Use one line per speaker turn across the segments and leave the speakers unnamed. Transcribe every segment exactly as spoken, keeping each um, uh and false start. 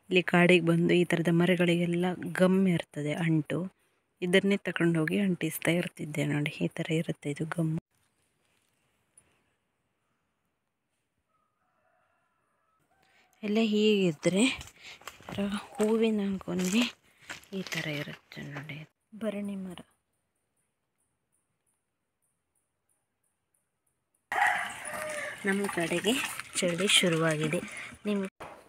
ಇಲ್ಲಿ ಕಾಡಿಗೆ ಬಂದು ಈ ಥರದ ಮರಗಳಿಗೆಲ್ಲ ಗಮ್ ಇರ್ತದೆ ಅಂಟು, ಇದನ್ನೇ ತಗೊಂಡೋಗಿ ಅಂಟಿಸ್ತಾ ಇರ್ತಿದ್ದೆ ನೋಡಿ. ಈ ಥರ ಇರುತ್ತೆ ಇದು ಗಮ್ಮು. ಎಲ್ಲ ಹೀಗಿದ್ರೆ ಹೂವಿನ ಗೊನೆ ಈ ಥರ ಇರುತ್ತೆ ನೋಡಿ, ಭರಣಿ ಮರ. ನಮ್ಮ ಕಡೆಗೆ ಚಳಿ ಶುರುವಾಗಿದೆ. ನಿಮ್ಮ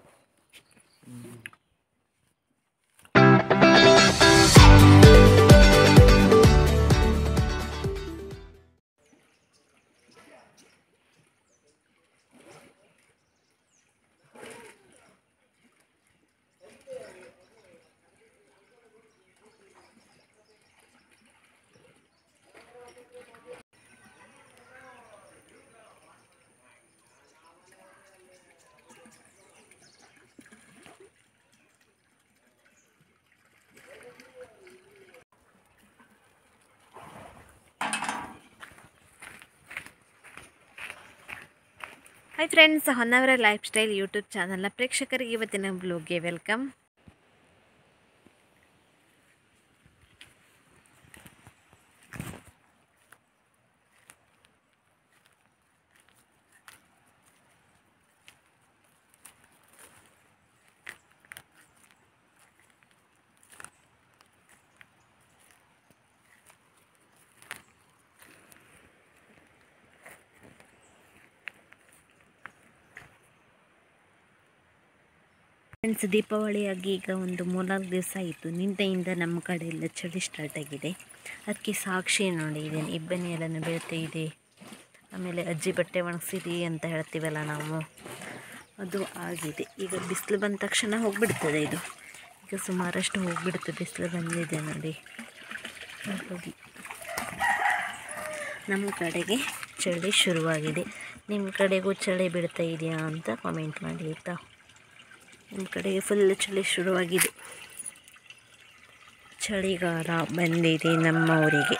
hi friends, Honnavar lifestyle YouTube ಚಾನಲ್ನ ಪ್ರೇಕ್ಷಕರಿಗೆ ಇವತ್ತಿನ ಬ್ಲಾಗ್ಗೆ ವೆಲ್ಕಮ್. ಫ್ರೆಂಡ್ಸ್, ದೀಪಾವಳಿಯಾಗಿ ಈಗ ಒಂದು ಮೂರ್ನಾಲ್ಕು ದಿವಸ ಆಯಿತು. ನಿನ್ನೆಯಿಂದ ನಮ್ಮ ಕಡೆ ಎಲ್ಲ ಚಳಿ ಸ್ಟಾರ್ಟ್ ಆಗಿದೆ. ಅದಕ್ಕೆ ಸಾಕ್ಷಿ ನೋಡಿ, ಇದೇನು ಇಬ್ಬನಿ ಎಲ್ಲನೂ ಬೀಳ್ತಾ ಇದೆ. ಆಮೇಲೆ ಅಜ್ಜಿ ಬಟ್ಟೆ ಒಣಗಿಸಿರಿ ಅಂತ ಹೇಳ್ತೀವಲ್ಲ ನಾವು, ಅದು ಆಗಿದೆ. ಈಗ ಬಿಸಿಲು ಬಂದ ತಕ್ಷಣ ಹೋಗಿಬಿಡ್ತದೆ ಇದು. ಈಗ ಸುಮಾರಷ್ಟು ಹೋಗಿಬಿಡುತ್ತೆ, ಬಿಸಿಲು ಬಂದಿದೆ ನೋಡಿ. ಹೋಗಿ ನಮ್ಮ ಕಡೆಗೆ ಚಳಿ ಶುರುವಾಗಿದೆ. ನಿಮ್ಮ ಕಡೆಗೂ ಚಳಿ ಬೀಳ್ತಾ ಇದೆಯಾ ಅಂತ ಕಾಮೆಂಟ್ ಮಾಡಿ ಆಯಿತಾ. ನಮ್ಮ ಕಡೆಗೆ ಫುಲ್ ಚಳಿ ಶುರುವಾಗಿದೆ. ಚಳಿಗಾಲ ಬಂದಿದೆ ನಮ್ಮ ಊರಿಗೆ.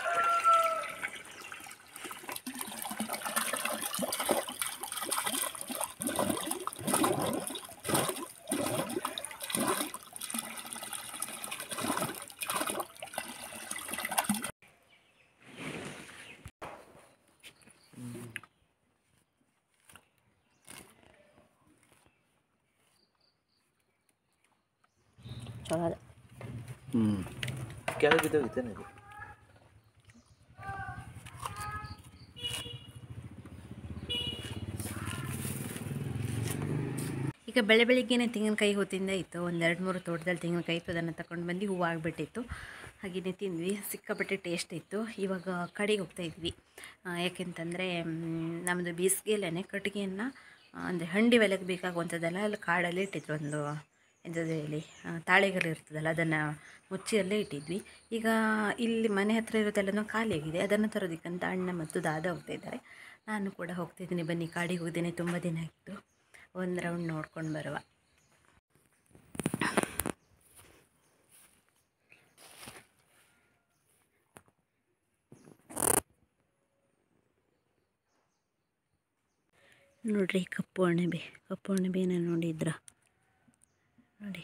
ಹ್ಞೂ ಕೆಳಗಿದ್ದಾಗಿತ್ತೇನೆ ಇದು.
ಈಗ ಬೆಳೆ ಬೆಳಿಗ್ಗೆನೇ ತೆಂಗಿನಕಾಯಿ ಹೊತ್ತಿಂದ ಇತ್ತು. ಒಂದೆರಡು ಮೂರು ತೋಟದಲ್ಲಿ ತೆಂಗಿನಕಾಯಿ ಇತ್ತು, ಅದನ್ನು ತಗೊಂಡು ಬಂದು ಹೂವು ಆಗಿಬಿಟ್ಟಿತ್ತು. ಹಾಗೆಯೇ ತಿಂದ್ವಿ, ಸಿಕ್ಕಾಪಟ್ಟೆ ಟೇಸ್ಟ್ ಇತ್ತು. ಇವಾಗ ಕಡೆಗೆ ಹೋಗ್ತಾಯಿದ್ವಿ. ಯಾಕೆಂತಂದರೆ ನಮ್ಮದು ಬೇಸಿಗೆಯಲ್ಲೇ ಕಟ್ಟಿಗೆಯನ್ನು ಅಂದರೆ ಹಂಡಿ ಒಲೆಗೆ ಬೇಕಾಗುವಂಥದ್ದೆಲ್ಲ ಅಲ್ಲಿ ಕಾಡಲ್ಲೇ ಇಟ್ಟಿದ್ರು. ಒಂದು ಎಂಥದ್ದು ಹೇಳಿ ತಾಳೆಗಳು ಇರ್ತದಲ್ಲ, ಅದನ್ನು ಮುಚ್ಚಿ ಅಲ್ಲೇ ಇಟ್ಟಿದ್ವಿ. ಈಗ ಇಲ್ಲಿ ಮನೆ ಹತ್ತಿರ ಇರೋದೆಲ್ಲನೂ ಖಾಲಿಯಾಗಿದೆ. ಅದನ್ನು ತರೋದಕ್ಕಂತ ಅಣ್ಣ ಮತ್ತು ದಾದ ಹೋಗ್ತಾಯಿದ್ದಾರೆ. ನಾನು ಕೂಡ ಹೋಗ್ತಾಯಿದ್ದೀನಿ. ಬನ್ನಿ, ಕಾಡಿಗೆ ಹೋಗ್ದೇನೆ ತುಂಬ ದಿನ ಆಯಿತು. ಒಂದು ರೌಂಡ್ ನೋಡ್ಕೊಂಡು ಬರುವ. ನೋಡ್ರಿ, ಕಪ್ಪು ಅಣಬೆ ಕಪ್ಪು ಅಣಬೆನ ನೋಡಿದ್ರ ನೋಡಿ.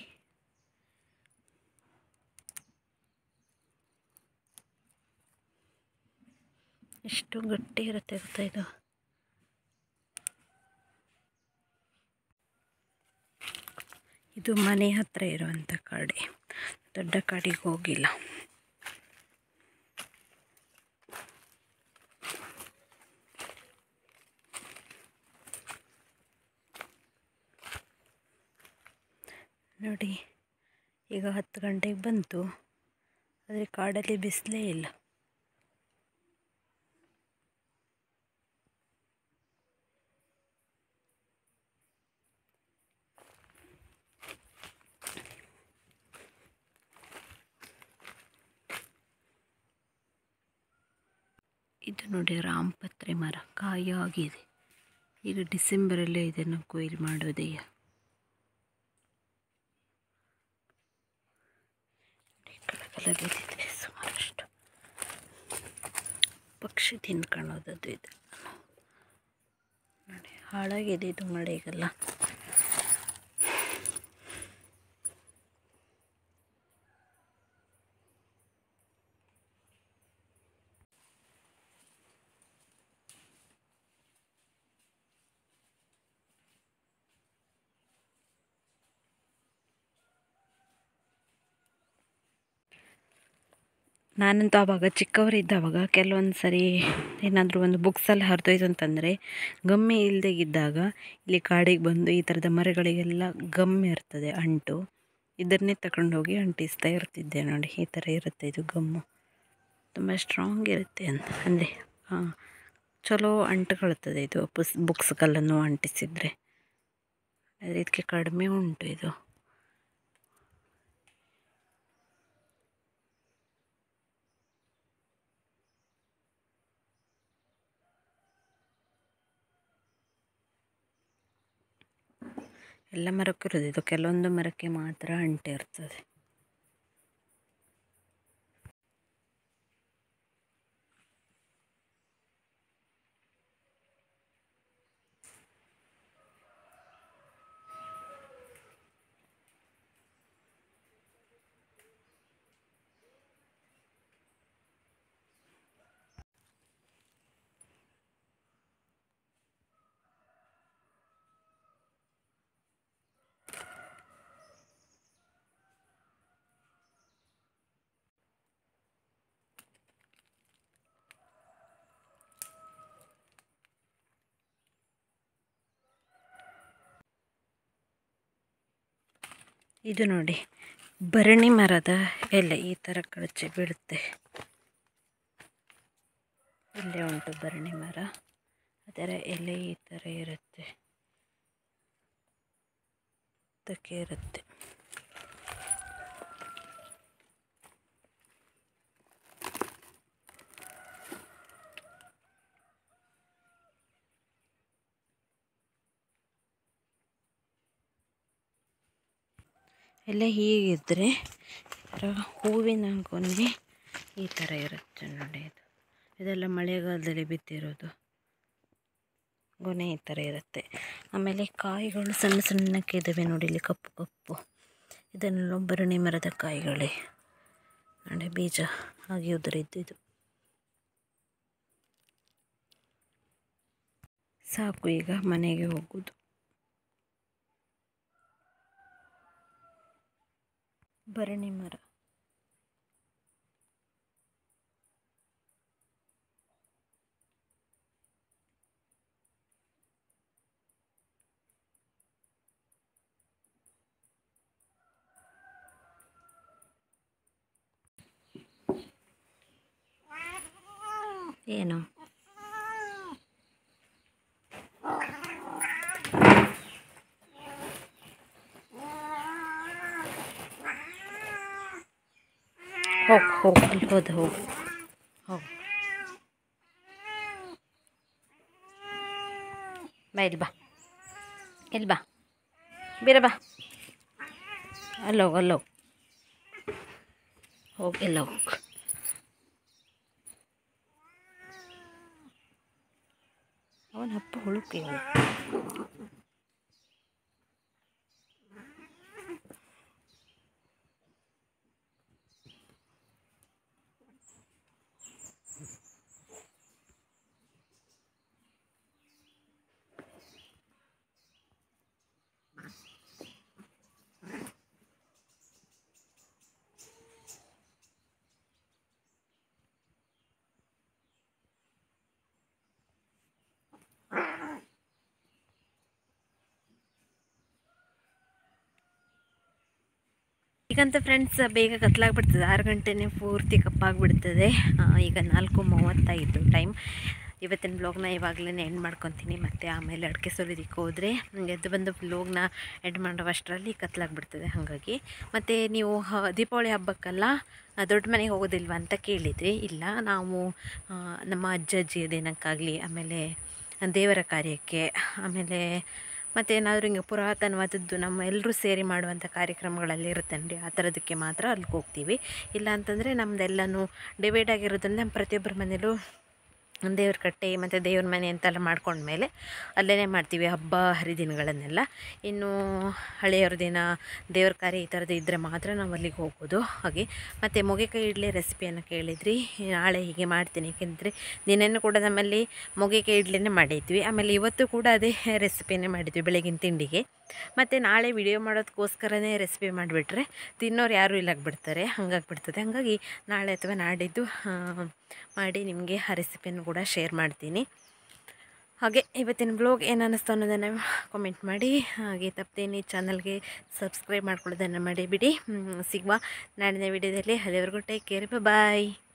ಎಷ್ಟು ಗಟ್ಟಿ ಇರುತ್ತೆ ಗೊತ್ತಾ ಇದು. ಇದು ಮನೆ ಹತ್ತಿರ ಇರುವಂಥ ಕಾಡೆ, ದೊಡ್ಡ ಕಾಡಿಗೆ ಹೋಗಿಲ್ಲ. ನೋಡಿ, ಈಗ ಹತ್ತು ಗಂಟೆಗೆ ಬಂತು, ಆದರೆ ಕಾಡಲ್ಲಿ ಬಿಸಿಲೇ ಇಲ್ಲ. ಇದು ನೋಡಿ, ರಾಮಪತ್ರೆ ಮರ ಕಾಯಿ ಆಗಿದೆ. ಈಗ ಡಿಸೆಂಬರಲ್ಲೇ ಇದನ್ನು ಕೊಯ್ಲು ಮಾಡೋದೇ. ಕೆಳಗೆಲ್ಲ ಬಿದ್ದಿದೆ ಸುಮಾರಷ್ಟು. ಪಕ್ಷಿ ತಿನ್ಕೊಳ್ಳೋದದು ಇದು ನೋಡಿ. ಹಾಳಾಗಿದೆ ಇದು ಮಳೆಗೆಲ್ಲ. ನಾನಂತೂ ಆವಾಗ ಚಿಕ್ಕವರಿದ್ದಾವಾಗ ಕೆಲವೊಂದು ಸರಿ ಏನಾದರೂ ಒಂದು ಬುಕ್ಸಲ್ಲಿ ಹರಿದೋಯ್ತು ಅಂತಂದರೆ ಗಮ್ಮಿ ಇಲ್ಲದೆ ಇದ್ದಾಗ ಇಲ್ಲಿ ಕಾಡಿಗೆ ಬಂದು ಈ ಥರದ ಮರಗಳಿಗೆಲ್ಲ ಗಮ್ಮಿ ಇರ್ತದೆ ಅಂಟು, ಇದನ್ನೇ ತಗೊಂಡೋಗಿ ಅಂಟಿಸ್ತಾ ಇರ್ತಿದ್ದೆ ನೋಡಿ. ಈ ಥರ ಇರುತ್ತೆ ಇದು ಗಮ್ಮು, ತುಂಬ ಸ್ಟ್ರಾಂಗ್ ಇರುತ್ತೆ ಅಂತ ಅಂದರೆ ಚಲೋ ಅಂಟುಕೊಳ್ತದೆ ಇದು ಪುಸ್ ಬುಕ್ಸ್ಗಳನ್ನು ಅಂಟಿಸಿದರೆ. ಆದರೆ ಇದಕ್ಕೆ ಕಡಿಮೆ ಉಂಟು ಇದು. ಎಲ್ಲ ಮರಕ್ಕೂ ಇರೋದು ಇದು, ಕೆಲವೊಂದು ಮರಕ್ಕೆ ಮಾತ್ರ ಅಂಟಿರ್ತದೆ. ಇದು ನೋಡಿ ಭರಣಿ ಮರದ ಎಲೆ ಈ ಥರ ಕಳಚಿ ಬೀಳುತ್ತೆ. ಇಲ್ಲೇ ಉಂಟು ಭರಣಿ ಮರ, ಅದರ ಎಲೆ ಈ ಥರ ಇರುತ್ತೆ, ಅದಕ್ಕೆ ಇರುತ್ತೆ. ಎಲ್ಲ ಹೀಗಿದ್ದರೆ ಹೂವಿನ ಗೊನೆ ಈ ಥರ ಇರುತ್ತೆ ನೋಡಿ. ಇದು ಇದೆಲ್ಲ ಮಳೆಗಾಲದಲ್ಲಿ ಬಿತ್ತಿರೋದು ಗೊನೆ ಈ ಥರ ಇರುತ್ತೆ. ಆಮೇಲೆ ಕಾಯಿಗಳು ಸಣ್ಣ ಸಣ್ಣಕ್ಕೆ ಇದ್ದಾವೆ ನೋಡಿ, ಇಲ್ಲಿ ಕಪ್ಪು ಕಪ್ಪು, ಇದನ್ನೆಲ್ಲ ಭರಣಿ ಮರದ ಕಾಯಿಗಳೇ ನೋಡಿ, ಬೀಜ ಹಾಗೆ ಉದುರಿದ್ದು. ಸಾಕು, ಈಗ ಮನೆಗೆ ಹೋಗೋದು. ಭರಣಿ ಮರ ಏನು ಹೋಗು ಹೋಗು ಅಲ್ಲಿ ಹೋದ ಹೋಗು ಹೋಗು ಬಾ, ಇಲ್ಲಿ ಬಾ, ಇಲ್ಲಿ ಬಾ, ಬೇರೆ ಬಾ, ಅಲ್ಲೋಗು ಅಲ್ಲೋಗು ಹೋಗಿ, ಎಲ್ಲ ಹೋಗು. ಅವನ ಅಪ್ಪ ಹುಳುಕಿ ಈಗಂತ ಫ್ರೆಂಡ್ಸ್ ಬೇಗ ಕತ್ಲಾಗ್ಬಿಡ್ತದೆ, ಆರು ಗಂಟೆನೇ ಪೂರ್ತಿ ಕಪ್ಪಾಗಿಬಿಡ್ತದೆ. ಈಗ ನಾಲ್ಕು ಮೂವತ್ತೈದು ಟೈಮ್. ಇವತ್ತಿನ ಬ್ಲಾಗ್ನ ಇವಾಗಲೇ ಎಂಡ್ ಮಾಡ್ಕೊತೀನಿ, ಮತ್ತು ಆಮೇಲೆ ಅಡಿಕೆ ಸುಲಿದಕ್ಕೆ ಹೋದರೆ ಎದ್ದು ಬಂದು ಬ್ಲಾಗ್ನ ಎಂಡ್ ಮಾಡುವಷ್ಟರಲ್ಲಿ ಕತ್ಲಾಗ್ಬಿಡ್ತದೆ. ಹಾಗಾಗಿ ಮತ್ತು ನೀವು ದೀಪಾವಳಿ ಹಬ್ಬಕ್ಕೆಲ್ಲ ದೊಡ್ಡ ಮನೆಗೆ ಹೋಗೋದಿಲ್ವ ಅಂತ ಕೇಳಿದರೆ, ಇಲ್ಲ, ನಾವು ನಮ್ಮ ಅಜ್ಜ ಅಜ್ಜಿ ದಿನಕ್ಕಾಗಲಿ, ಆಮೇಲೆ ದೇವರ ಕಾರ್ಯಕ್ಕೆ, ಆಮೇಲೆ ಮತ್ತೇನಾದರೂ ಹಿಂಗೆ ಪುರಾತನವಾದದ್ದು ನಮ್ಮ ಎಲ್ಲರೂ ಸೇರಿ ಮಾಡುವಂಥ ಕಾರ್ಯಕ್ರಮಗಳಲ್ಲಿ ಇರುತ್ತಂడి, ಆ ಥರದಕ್ಕೆ ಮಾತ್ರ ಅಲ್ಲಿಗೆ ಹೋಗ್ತೀವಿ. ಇಲ್ಲ ಅಂತಂದರೆ ನಮ್ಮದೆಲ್ಲನೂ ಡಿವೈಡ್ ಆಗಿರೋದ್ರಿಂದ ಪ್ರತಿಯೊಬ್ಬರ ಮನೇಲೂ ದೇವ್ರ ಕಟ್ಟೆ ಮತ್ತು ದೇವ್ರ ಮನೆ ಅಂತೆಲ್ಲ ಮಾಡ್ಕೊಂಡ್ಮೇಲೆ ಅಲ್ಲೇ ಮಾಡ್ತೀವಿ ಹಬ್ಬ ಹರಿದಿನಗಳನ್ನೆಲ್ಲ. ಇನ್ನು ಹಳೆಯವ್ರ ದಿನ ದೇವ್ರ ಕಾರ್ಯ ಈ ಥರದ್ದು ಇದ್ದರೆ ಮಾತ್ರ ನಾವು ಅಲ್ಲಿಗೆ ಹೋಗೋದು. ಹಾಗೆ ಮತ್ತು ಮೊಗೆಕಾಯಿ ಇಡ್ಲಿ ರೆಸಿಪಿಯನ್ನು ಕೇಳಿದ್ರಿ, ನಾಳೆ ಹೀಗೆ ಮಾಡ್ತೀನಿ. ಏಕೆಂದರೆ ನಿನ್ನೆನೂ ಕೂಡ ನಮ್ಮಲ್ಲಿ ಮೊಗೆಕಾಯಿ ಇಡ್ಲಿನೇ ಮಾಡಿದ್ವಿ, ಆಮೇಲೆ ಇವತ್ತು ಕೂಡ ಅದೇ ರೆಸಿಪಿನೇ ಮಾಡಿದ್ವಿ ಬೆಳಗಿನ ತಿಂಡಿಗೆ. ಮತ್ತು ನಾಳೆ ವಿಡಿಯೋ ಮಾಡೋದಕ್ಕೋಸ್ಕರನೇ ರೆಸಿಪಿ ಮಾಡಿಬಿಟ್ರೆ ತಿನ್ನೋರು ಯಾರೂ ಇಲ್ಲಾಗ್ಬಿಡ್ತಾರೆ, ಹಂಗಾಗ್ಬಿಡ್ತದೆ. ಹಾಗಾಗಿ ನಾಳೆ ಅಥವಾ ನಾಡಿದ್ದು ಮಾಡಿ ನಿಮಗೆ ಆ ರೆಸಿಪಿಯನ್ನು ಕೂಡ ಶೇರ್ ಮಾಡ್ತೀನಿ. ಹಾಗೆ ಇವತ್ತಿನ ಬ್ಲಾಗ್ ಏನು ಅನ್ನಿಸ್ತು ಅನ್ನೋದನ್ನು ಕಾಮೆಂಟ್ ಮಾಡಿ. ಹಾಗೆ ತಪ್ಪದೇನೆ ಚಾನಲ್ಗೆ ಸಬ್ಸ್ಕ್ರೈಬ್ ಮಾಡ್ಕೊಳ್ಳೋದನ್ನು ಮಾಡಿಬಿಡಿ. ಸಿಗುವ ನಾಳಿನ ವಿಡಿಯೋದಲ್ಲಿ. ಅಲ್ಲಿವರೆಗೂ ಟೇಕ್ ಕೇರ್, ಬಾಯ್.